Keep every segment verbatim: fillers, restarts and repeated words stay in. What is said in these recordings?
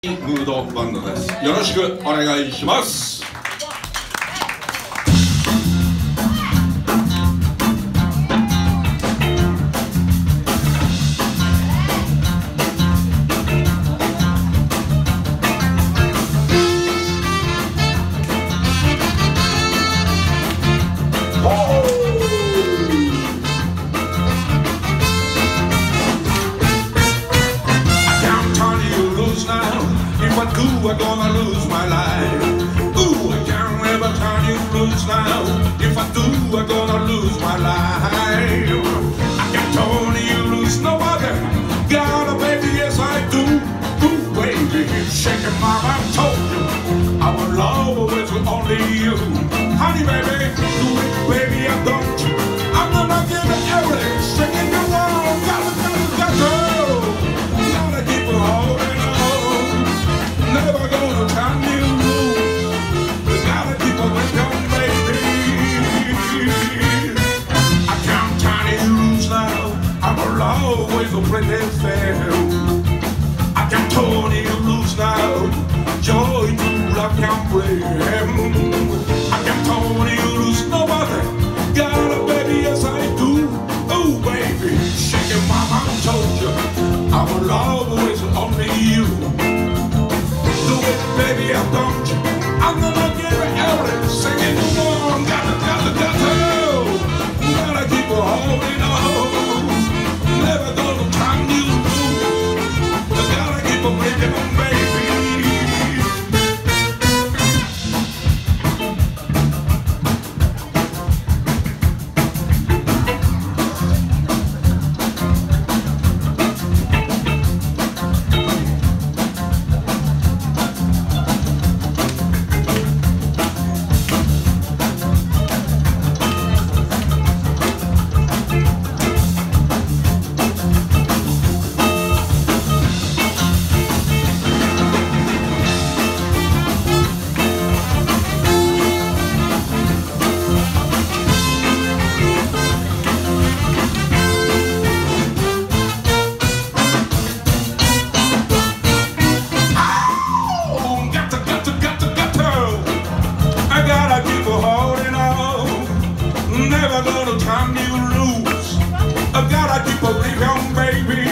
ムードバンドです。よろしくお願いします。 I'm gonna lose my life. Ooh, I can't ever turn you loose now. If I do, I'm gonna lose my life. I can't turn you loose, nobody. Got a baby, yes I do. Ooh, baby, keep shaking my I told you our love is only you. Honey, baby, do it, baby, I don't you. I'm gonna give it everything. Shaking the world, gotta, gotta, gotta. Gotta keep it holding on. Never gonna turn you loose. You gotta keep a with your baby. I can't turn you loose now. I will always play this fair. I can't turn you loose now. Joy to I can't play. I can't turn you loose. Nobody got a baby, yes I do. Oh baby, shaking my mama told you I will always only you. Baby, I don't you. I'm gonna give it everything. Singing the one, gotta, gotta, gotta. Gotta keep a holding on. Never gonna turn you loose. Gotta keep a breaking on, baby. Never gonna turn you loose. I gotta keep a grip on, baby.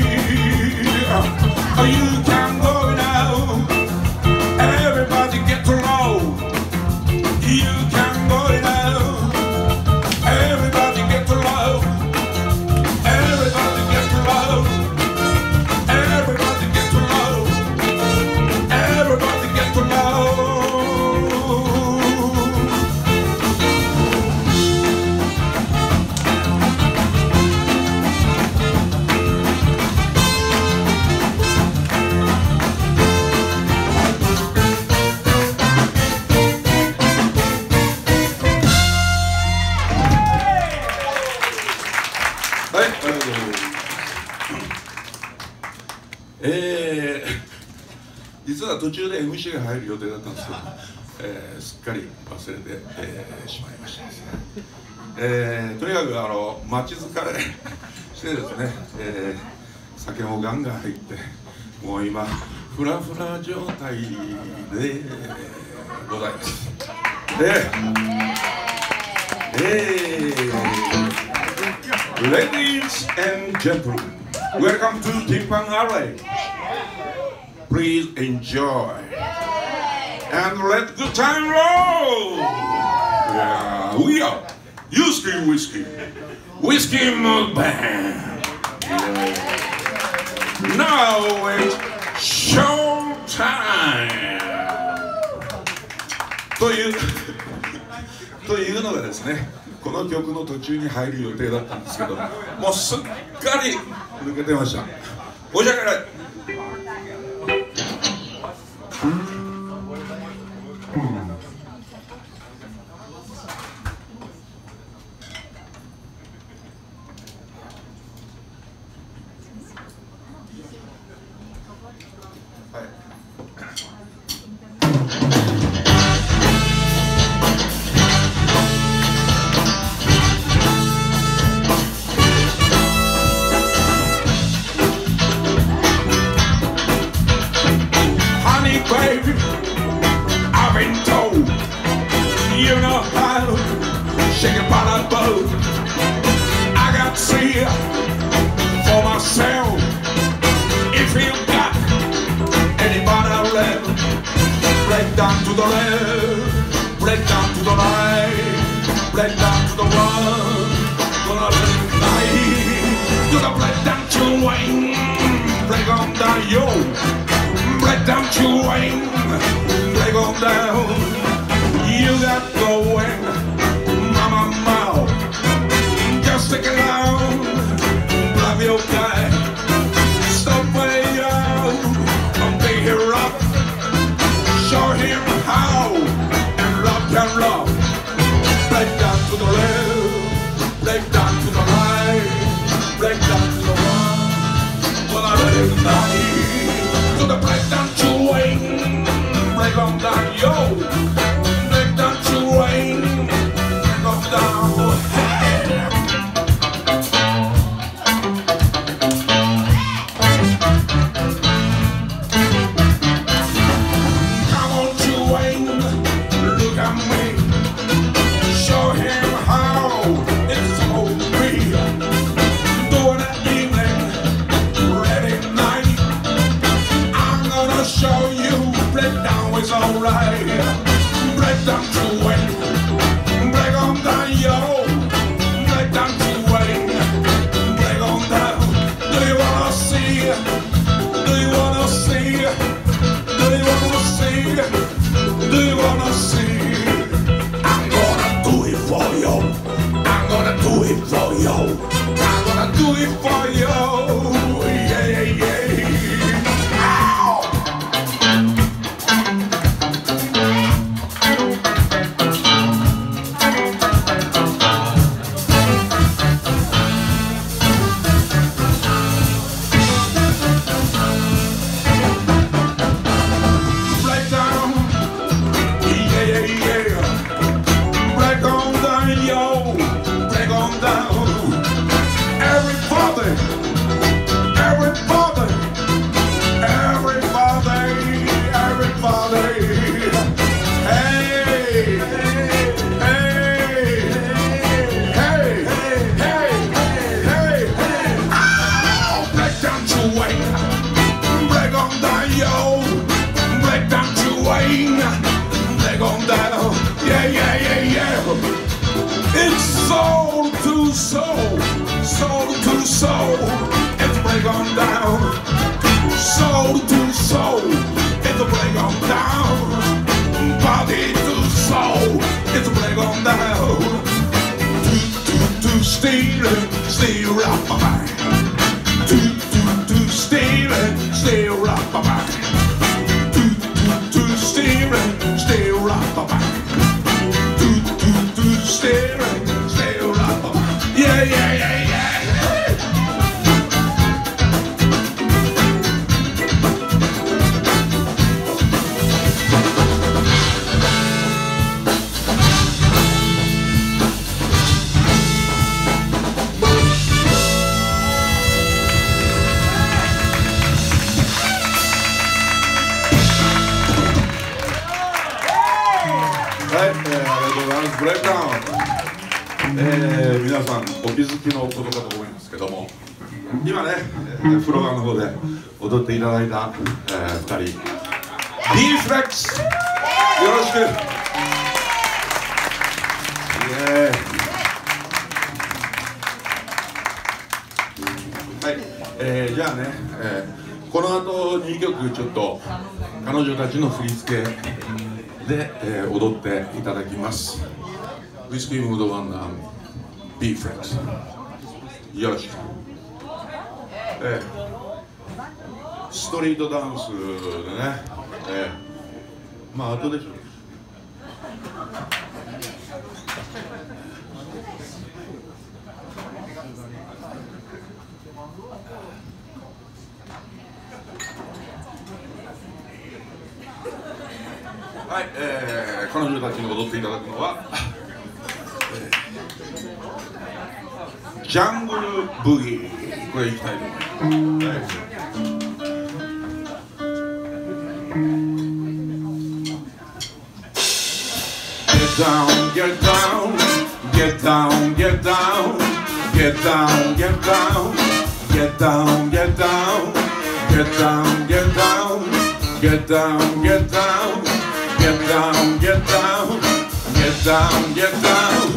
You can't go now. Everybody get low. You can't go now. Everybody get low. Everybody get low. Everybody get low. Everybody get low. えー、実は途中で エムシー が入る予定だったんですけど、えー、すっかり忘れて、えー、しまいましたですね。えー、とにかくあの待ち疲れしてですね、えー、酒もガンガン入ってもう今フラフラ状態でございます。で、えー、Ladies and gentlemen, welcome to Timpan Alley. Please enjoy and let the time roll. Yeah, we are Yusuke Whiskey, Whiskey Mood Band. Yeah. Now it's show time. というというのがですね、この曲の途中に入る予定だったんですけど、もうすっかり抜けてました。申し訳ない。 baby, I've been told you know how to shake it by that boat. I got to see for myself. If you got anybody left, break down to the left, break down to the right, break down to the one, gonna let it night. To the break down to wing, break on down yo, break down to wing, break on down. You got going, mama, mama, just take it out, love your guy, stop way out, and be here up, show him how, and love can love, break down to the left, break down to the right, break down to the one, well I let it night, to the break down to wing, break on down, yo. Rain, go down. Hey. Come on, Wayne, look at me. Show him how it's supposed to be. Doing that evening, ready night. I'm gonna show you break down is alright. Break down to win, break on down, yo. Break down to win, break on down. Do you wanna see? Do you wanna see? Do you wanna see? Do you wanna see? I'm gonna do it for you. I'm gonna do it for you. I'm gonna do it for you. Yeah, yeah, yeah. Ow! It's soul to soul, soul to soul, it's break on down. Soul to soul, it's a break on down. Body to soul, it's a break on down. To, to, to steal it, steal up my mind. To, to, to steal it, steal up my mind. To, to, to steal it, steal up my mind. Stay right, stay right, yeah, yeah, yeah, yeah. はい、えー、ありがとうございます。ブレイクダウン、えー、皆さんお気づきのことかと思いますけども、今ね、えー、フロアの方で踊っていただいた、えー、ふたり D フレックス、よろしく。イエーイ。はい、えー、じゃあね、えー、この後にきょくちょっと彼女たちの振り付けで、えー、踊っていただきます。ウィスキームードワンダー B フレックス、よろしく。えー、ストリートダンスでね、えー、まあ後でしょ。はい、えー、彼女たちに踊っていただくのは、えー、ジャングルブギー、これいきたいと思います。はい。 down, get down, get down, get down, get down, get down, get down, get down, get down, get down, get down, get down, get down, get down, get down, get down.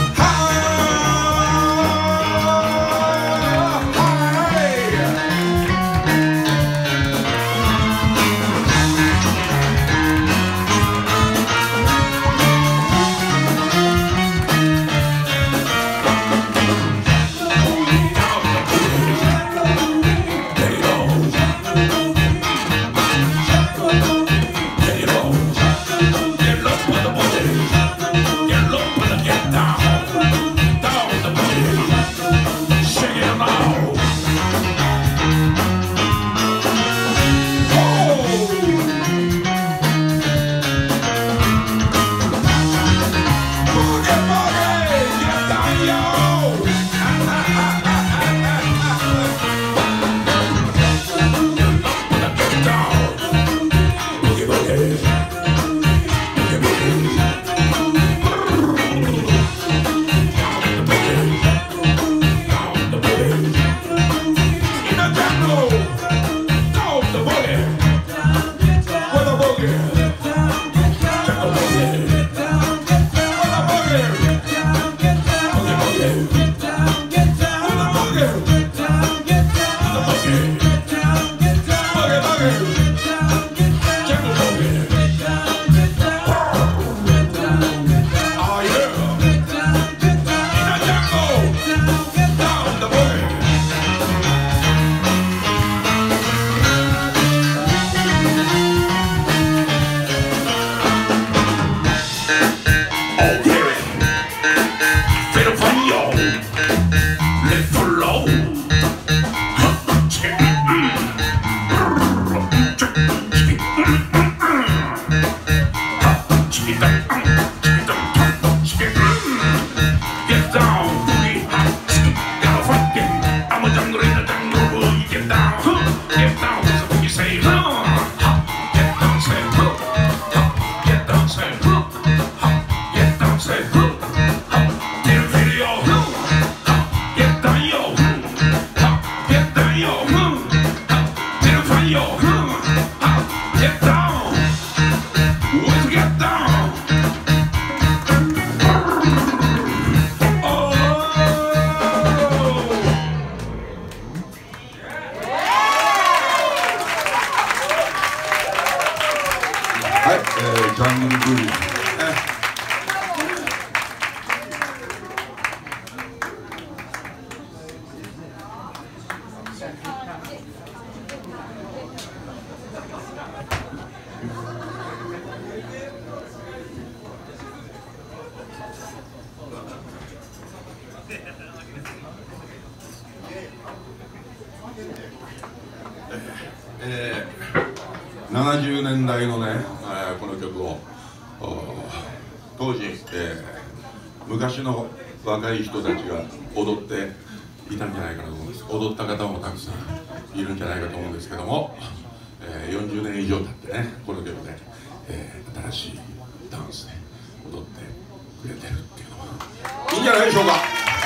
えー、ななじゅうねんだいのね、えー、この曲を当時、えー、昔の若い人たちが踊っていたんじゃないかなと思うんです。踊った方もたくさんいるんじゃないかと思うんですけども、えー、よんじゅうねん以上経ってね、この曲で、えー、新しいダンスで踊ってくれてるっていうのはいいんじゃないでしょうか。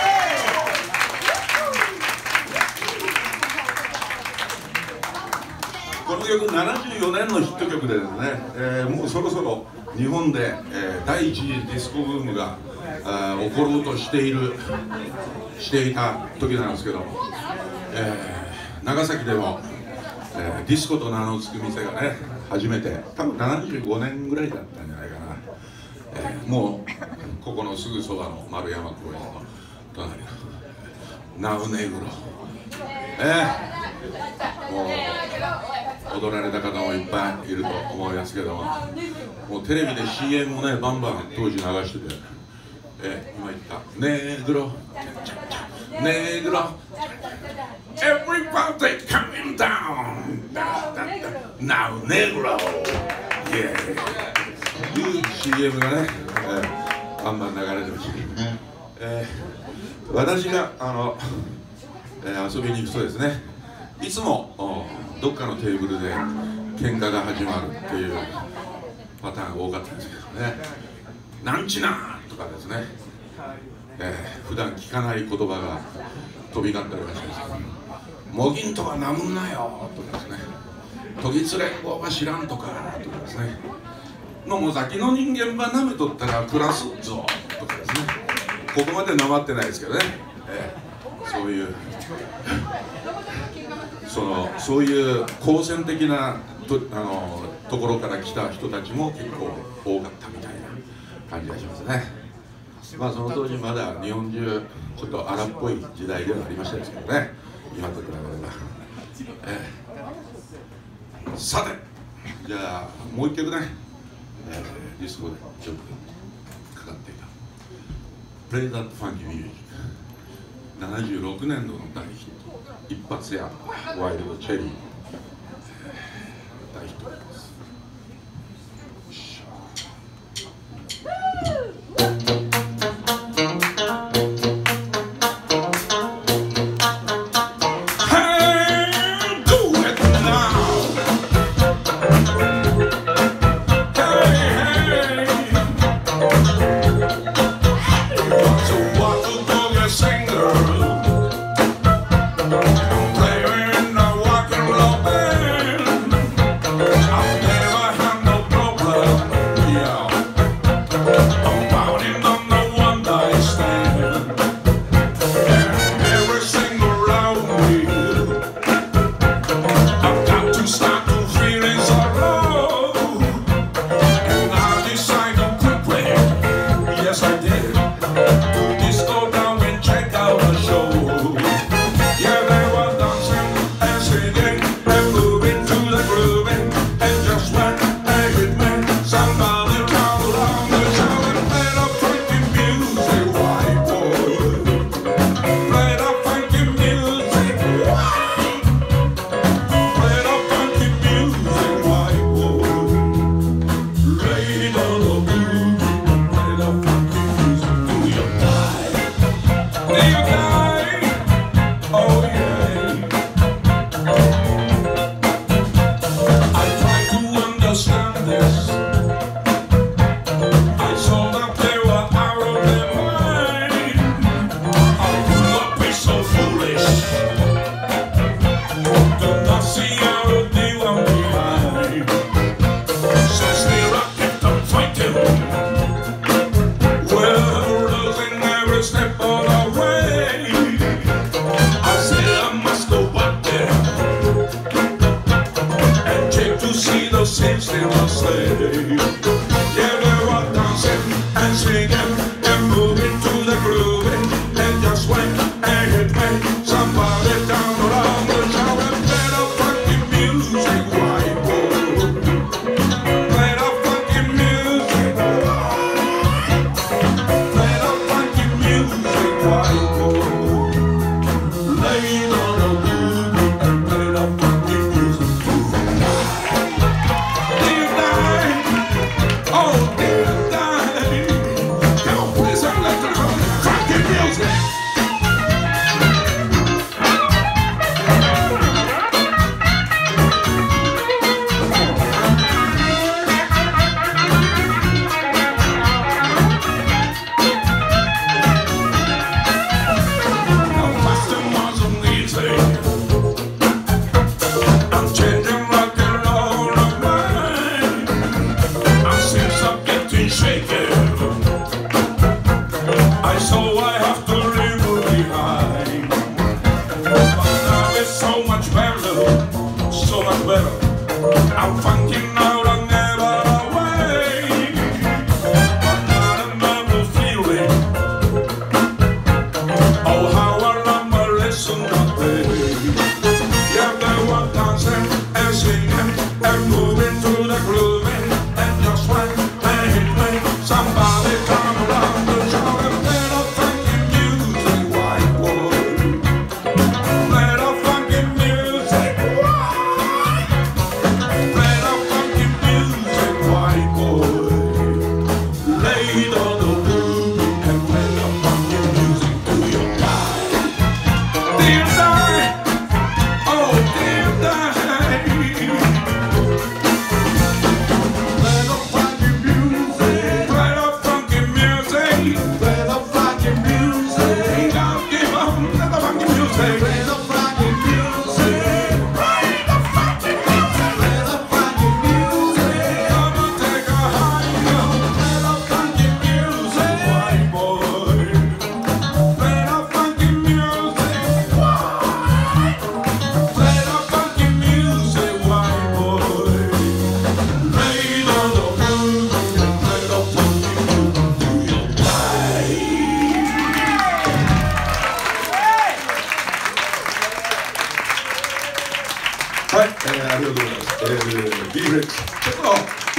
この曲ななじゅうよねんのヒット曲でですね、えー、もうそろそろ日本で、えー、第一次ディスコブームが起ころうとしているしていた時なんですけども、えー、長崎でも、えー、ディスコと名の付く店がね初めて、多分ななじゅうごねんぐらいだったんじゃないかな、えー、もうここのすぐそばの丸山公園の隣のナウネグロ、えー、もう踊られた方もいっぱいいると思いますけども、もうテレビで シーエム もねバンバン当時流してて、えー、今言ったネグロネグロ Everybody coming down Now ネグロ Yeah いう シーエム がね、えー、バンバン流れてました、えー、私があの、えー、遊びに行くとですね、いつもどっかのテーブルで喧嘩が始まるっていうパターンが多かったんですけどね、 なんちなとかですね、えー、普段聞かない言葉が飛び交っておりましたですけど、もぎんとかなむんなよとかですね、都立連合は知らんとかとかですね、のも先の人間ばなめとったら暮らすぞとかですね、ここまでなまってないですけどね、えー、そういうそのそういう好戦的なとあのところから来た人たちも結構多かったみたいな感じがしますね。まあその当時まだ日本中ちょっと荒っぽい時代ではありましたですけどね、今と比べれば、えー、さてじゃあもう一曲ね、えー、ディスコでちょっとかかっていた「Play That Funky Music」、ななじゅうろくねんどの大ヒット、一発やワイルドチェリー、大ヒットです。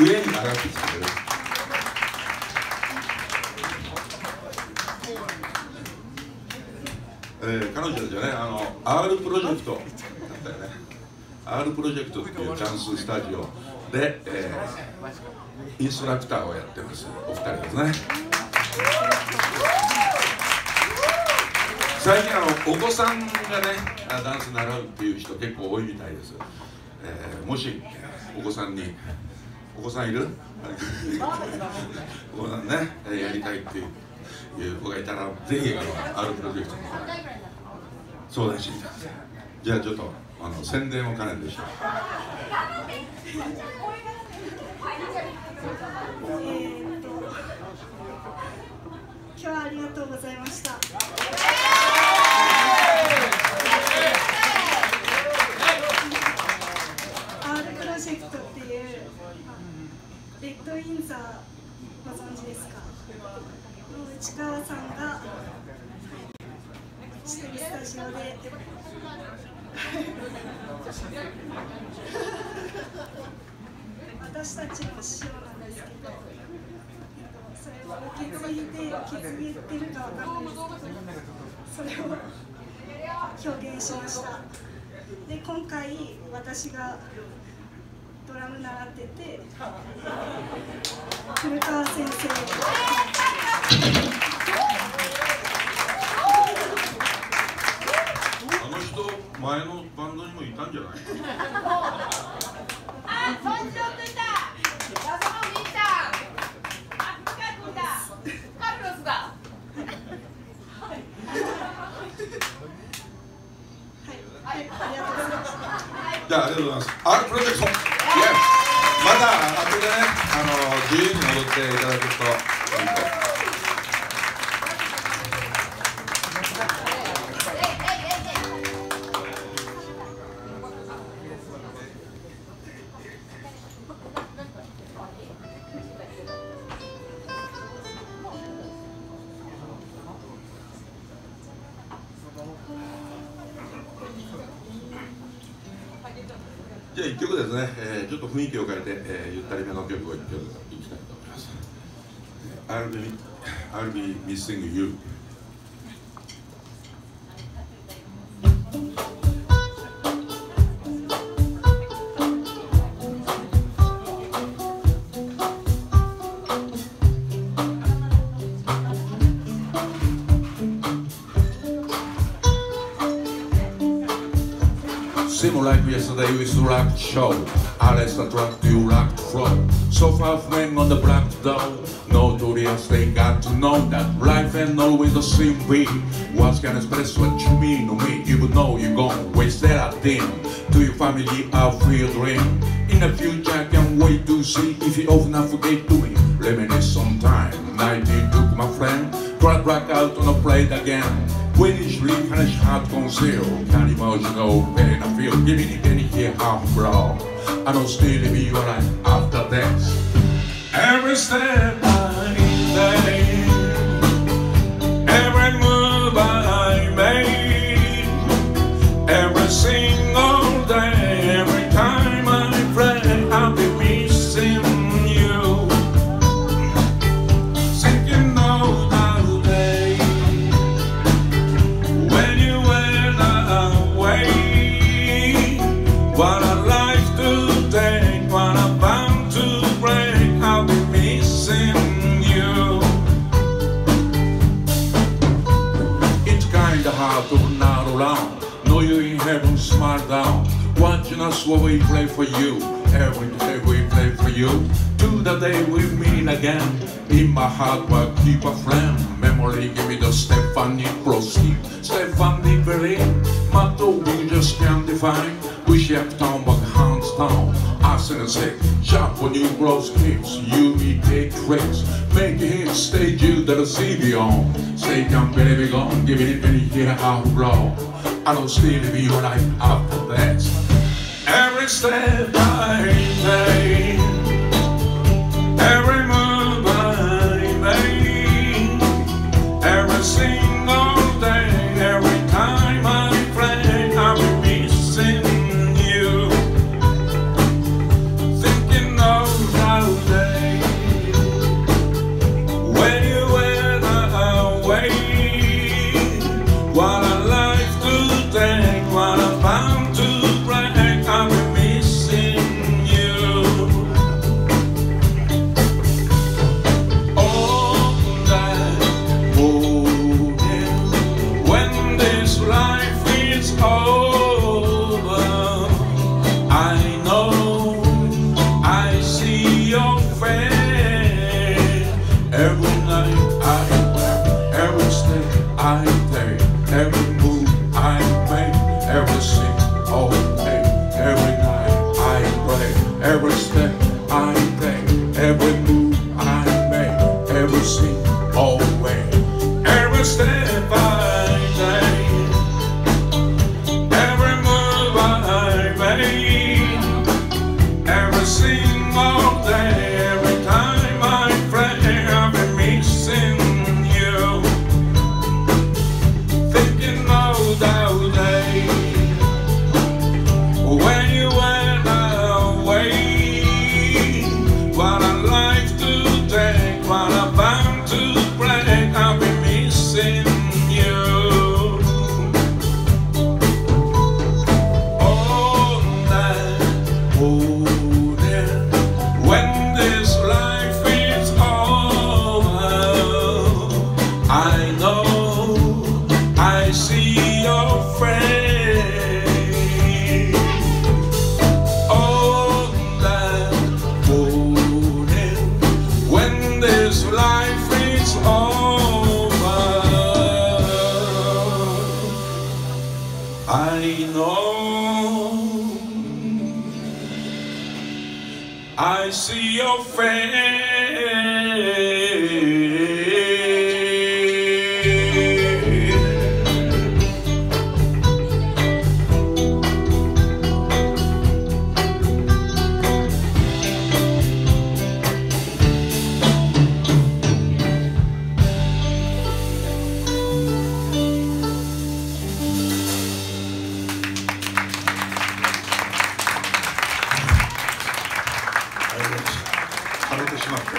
上に上がってきてくれる。えー、彼女たちはね、あの R プロジェクトだったよね。R プロジェクトっていうダンススタジオで、えー、インストラクターをやってますお二人ですね。最近あのお子さんがねダンス習うっていう人結構多いみたいです。えー、もしお子さんにお子さんいるお子さんねやりたいっていう子がいたらぜひあの R プロジェクトに相談してみてください。じゃあちょっとあの宣伝を兼ねてしょう。 今日はありがとうございました。R プロジェクトっていうレッドインザーご存知ですか？内川さんがしてるスタジオで私たちの師匠なんですけど、それを受け継いで受け継いでるかわかんないですけど、それを表現しました。で、今回私がドラム習ってて、古川先生あの人前のバンドにもいたんじゃない？ あ、そんじょってた。謎のみーちゃん。あ、近くだ。カルロスだ。 はい、ありがとうございます。 じゃあありがとうございます。R プロジェクト。また後でねあの自由に戻っていただくといいと。じゃあいっきょくですね、えー、ちょっと雰囲気を変えて、えー、ゆったりめの曲をいっきょくいきたいと思います。I'll be, I'll be missing you。Seemed like yesterday we saw like show. I let the drug to you like the flow. So far flame on the black door. Notorious they got to know that life ain't always the same way. What can express what you mean to me? Even though you're gone, waste that thing. To your family, I feel dream. In the future, I can't wait to see if you often forget to me. Reminisce sometime. nineteen took my friend. Tried back out on the plate again. When you sleep and it's hard to conceal, can't imagine no pain I feel. Giving it any here half blow. I don't still be alright after this. Every step I take, every move I make, every single day, every time I pray, I'll be missing you. Thinking all the day. What a life to take, what a bound to break, I'll be missing you. It's kinda hard to run out around. Know you in heaven, smile down. Watching us while we play for you. Every day we play for you. To the day we meet again. In my heart will keep a flame. Memory give me the Stephanie proceed. Stephanie Perrin. Motto we just can't define. We shape town but hands down. Us in the sick, shop when you grow skips. You me take tricks. Make it hit, stage you that'll see beyond. Stay down, baby, gone. Give it any here how blow. I don't still be right after that. Every step I take, every move I make, every single day, every time I play, I'll be missing you. Thinking of how your face. 枯れてしまって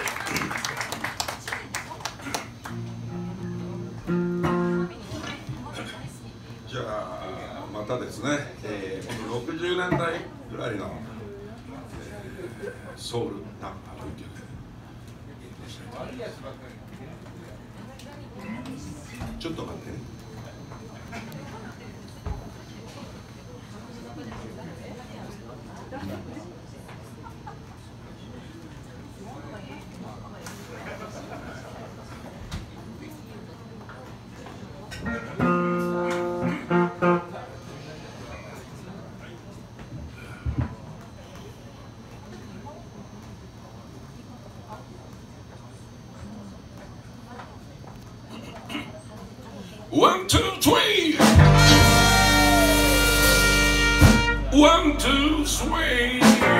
じゃあまたですね、えー、このろくじゅうねんだいぐらいの、えー、ソウルナンバーという曲ちょっと待ってね。 One, two, three. One, two, three.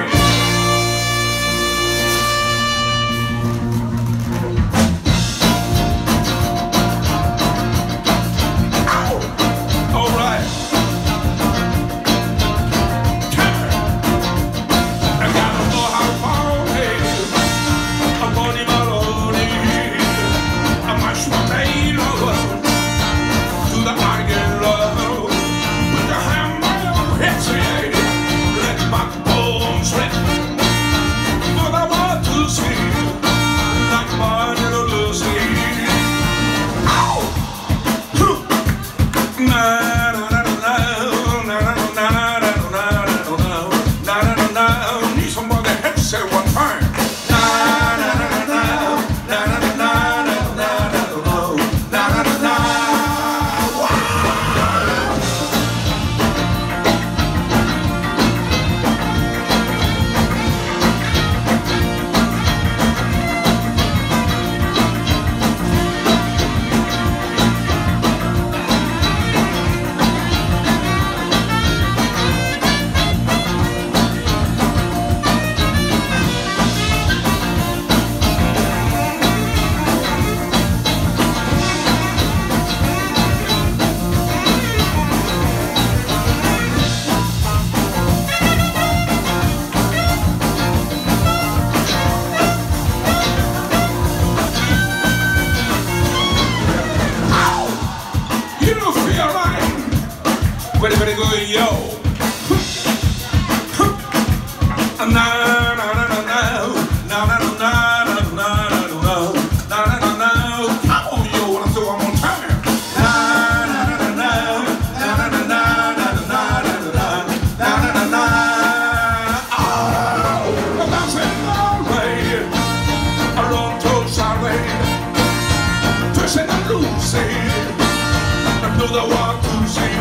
Ow. All right. Turn. I gotta know how to party. I'm on the melody. I'm a sweet lady. The I get love with the hammer hits me, let my bones rip. But I want to see like my little Lucy. Ow! Na na na na na na na na na na na. Need somebody to hit say one time. Na na na na na na na na na na na na. Very, very good, yo. Na na na na na na na na na na na na na. Come on, yo, wanna do one more time? Na na na na na na na na na na na na na. Oh, I'm dancing all way around to Sunday, twisting and losing. Another one to see.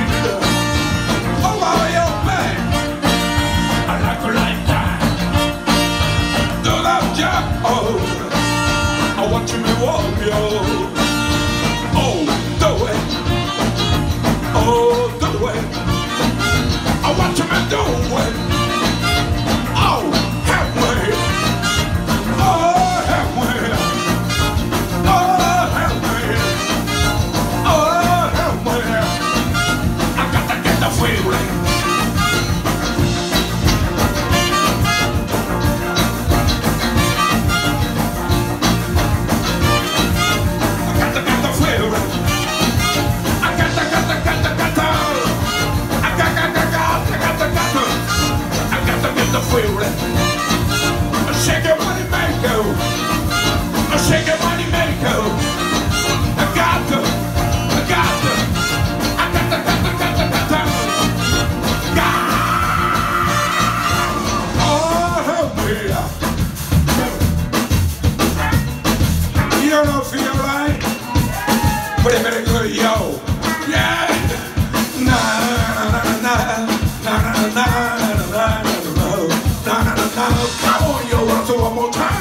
I want you to walk, yo. Oh, do it. Oh, do it. I want you to do it. Oh, help me. Oh, help me. Oh, help me. Oh, help me. I got to get the feeling. Shake your money, make go. Shake your money, make go. I got to, I got to, I got to, got to, got to, got to. God. Oh, help me. You don't feel right? Pretty, pretty good, yo. Yeah. Na na na na na na na na na na na. Come on, yo, wanna do one more time?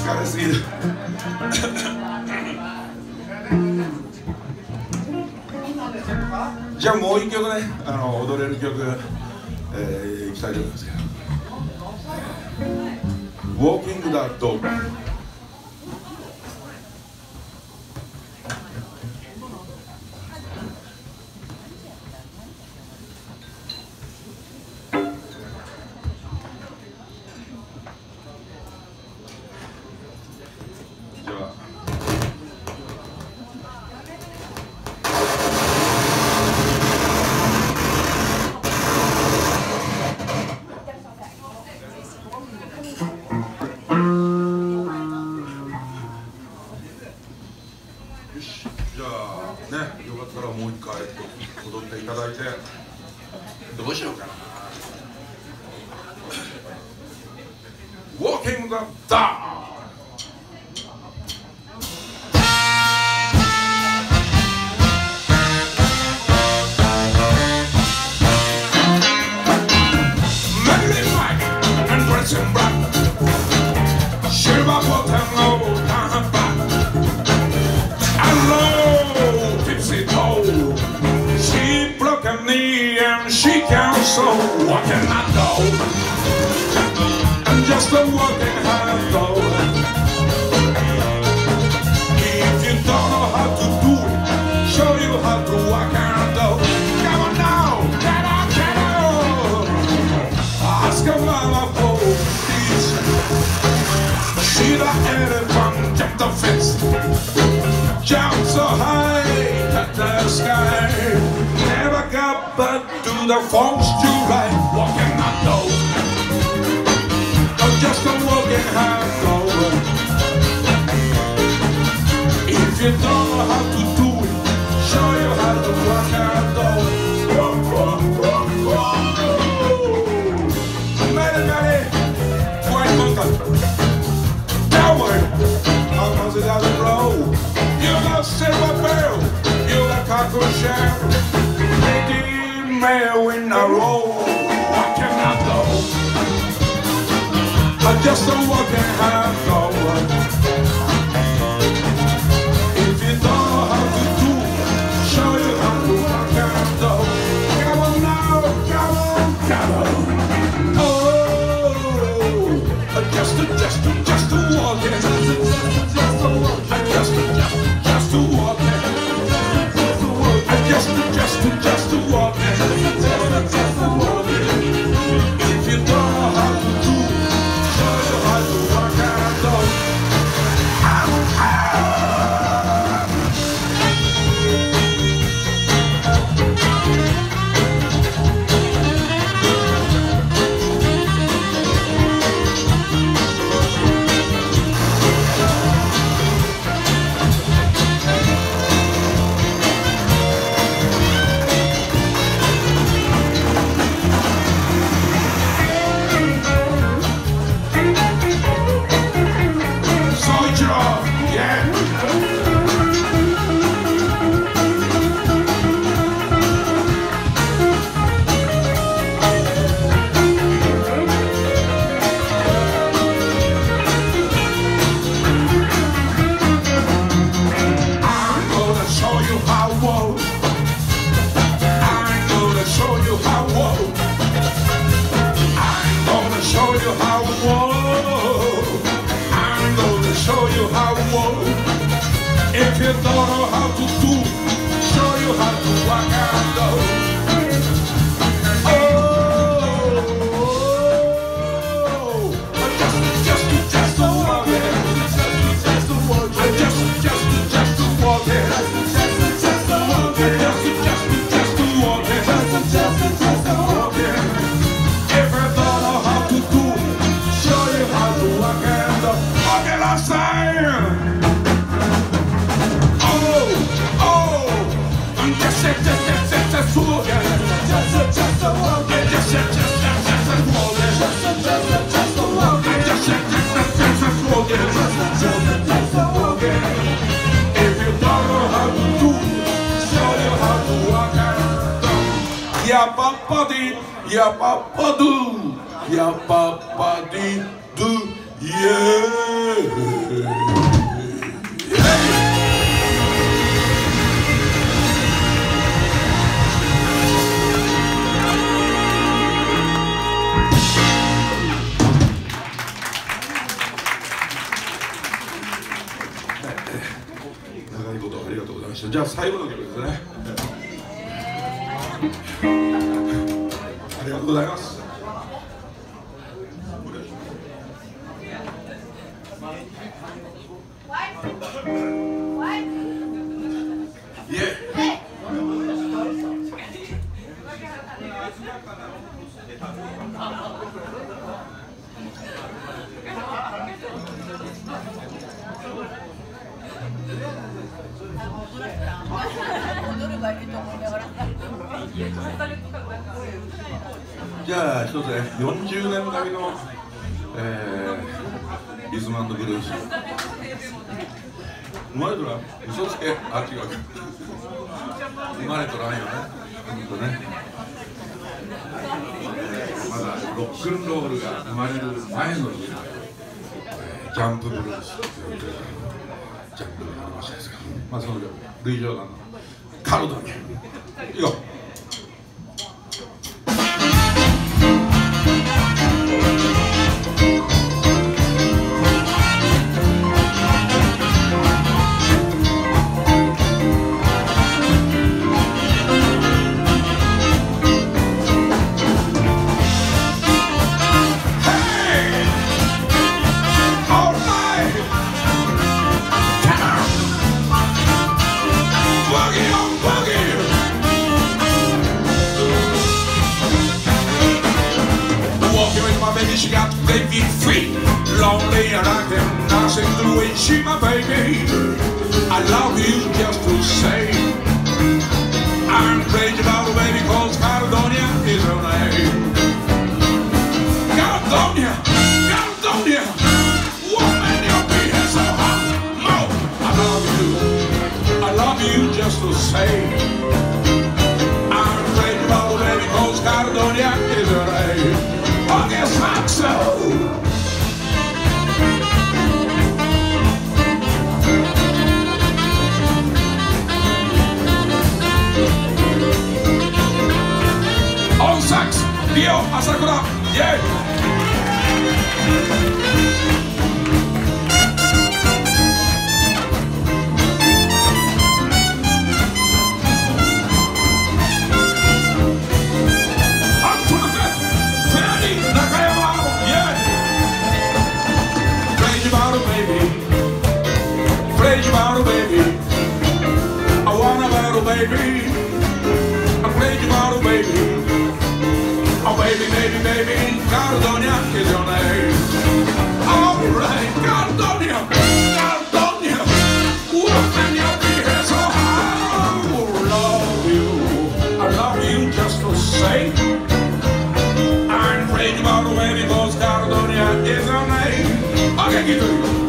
疲れすぎるじゃあもう一曲ね、あの踊れる曲、えー、いきたいと思いますけど、Walking the Dog。踊っていただいて、どうしようかな。Walking the Dog。She can so what can I do? I'm just a walking hard though. If you don't know how to do it, show you how to walk and do. Come on now, get out, get out. Ask a mama for peace. See the elephant jump the fence, jump so high at the sky. Never got but to the folks to right. Walking I know, I'm just a walking hard road. If you don't know how to do it, show you how to walk and go. Many, many, white mountain. Downward, how comes it down the road? You got silver bell, you got cockle shell. In a row, what can I do? I just don't walk and have no. If you don't know how to do, show you how to walk and do. Come on now, come on, come on. Oh, just to, just to, just to walk it. Just to, just to, just to walk it. Just to, just to, just to walk it. If you don't know how to do, show you how to walk and do. If you don't know how to do, show you how to walk and go. Oh, just, just, just to walk it. Just to walk it. Just, just, just to walk it. Just, just to walk it. Just, just to walk it. Just, just to walk it. If you don't know how to do, show you how to walk and go. Walk it outside. Just, just, just, just, just walk it. Just, just walk it. Just, just, just, just walk it. Just, just, just walk it. Just, just, just walk it. Just, just, walk it. If you don't know how to do, show you how to walk and do. Ya papa di, ya papa do, ya papa di do. 長いことありがとうございました。じゃあ最後の曲ですね。ありがとうございます。イエじゃあ一つね、よんじゅうねん並みの、えー、リズム&ブルース。生まれとらん嘘つけ、あ、違う生まれとらんよね、ほんとね。まだロックンロールが生まれる前の時代、えー、ジャンプブルースというジャンルがありましたですが、まあそのルイ・ジョーダンのカルドニャ。いこう。 She got to make me free, lonely and I can nothing to do it. She my baby, I love you just to say. I'm crazy about a baby called Caledonia is her name. Caledonia, Caledonia, woman, your feet is so hot. No, I love you, I love you just to say. I'm crazy about a baby called Caledonia is her name. I guess I'm so. On sax, Dio Asakura, yeah. Baby, I'm crazy about a baby. Oh baby, baby, baby, Caledonia is your name. Alright, Caledonia, Caledonia, woman, your feet is so high. I love you, I love you just to say. I'm crazy about a baby because Caledonia is your name. Okay, get to you.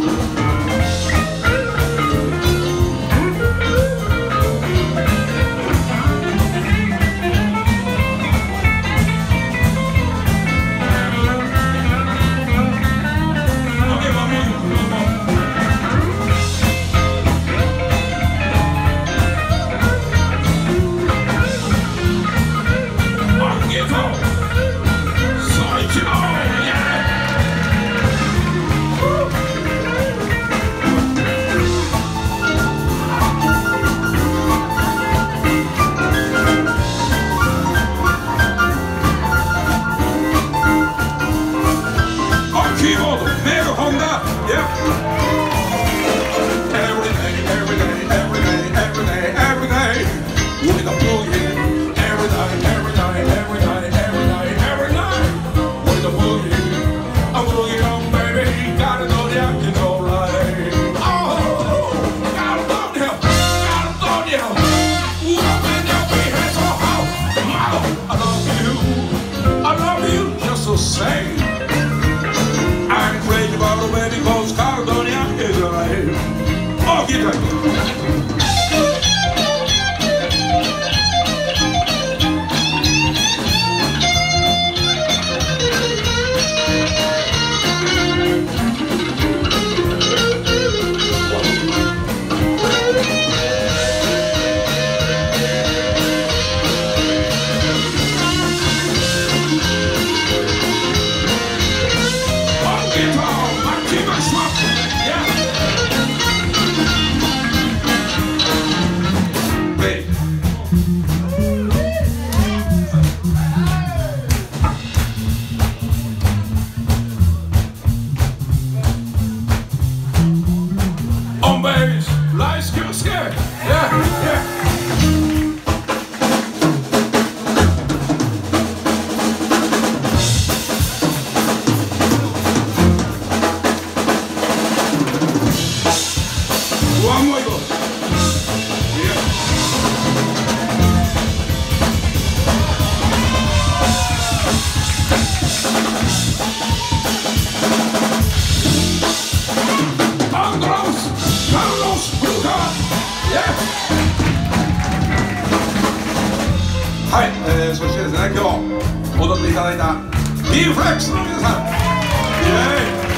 はい、えー、そしてですね、今日踊っていただいた ビーフレックスの皆さん、イエーイ。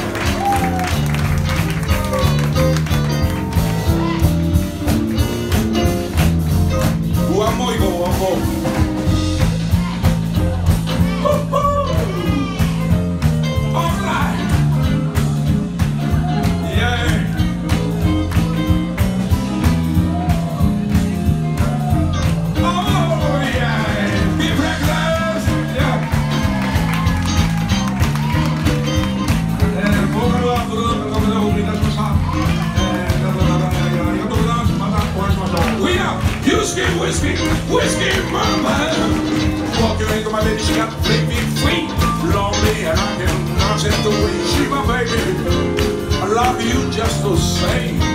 ワンモーいこう、ワンモー。Whiskey, whiskey, mama. Walking into my lady, she got to make me free. Lonely and I can nonsense the way she my baby. I love you just the same.